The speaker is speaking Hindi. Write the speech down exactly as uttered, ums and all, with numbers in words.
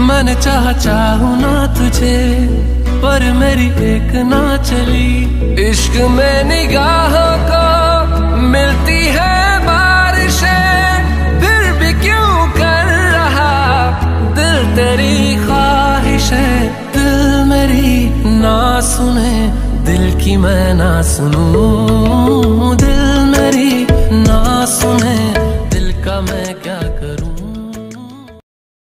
मैंने चाहा चाहूं ना तुझे, पर मेरी एक ना चली। इश्क में निगाहों को मिलती है बारिशें, फिर भी क्यों कर रहा दिल तेरी ख्वाहिशें। दिल मेरी ना सुने, दिल की मैं ना सुनूं,